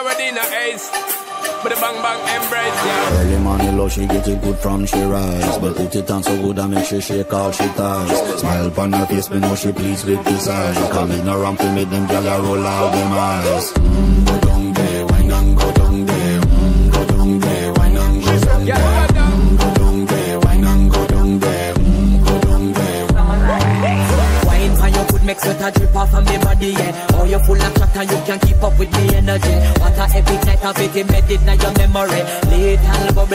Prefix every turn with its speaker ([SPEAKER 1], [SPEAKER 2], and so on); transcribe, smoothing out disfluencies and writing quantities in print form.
[SPEAKER 1] already in a ace. But the bang bang embrace, yeah.
[SPEAKER 2] Early morning love, she get it good from she rise. But put it on so good and make she shake all she ties. Smile upon her face, me know she pleased with this eyes. Coming around to make them gyal roll out them eyes. Go down there, wine and go down there. Go down there, wine and go down there. Go down there, wine and go down there. Go down there.
[SPEAKER 3] Wine for your foot, make sweat a drip off of me body, yeah. Oh, you full of chat and you can keep up with me energy. What a epic night of it embedded in your memory. Little bubble.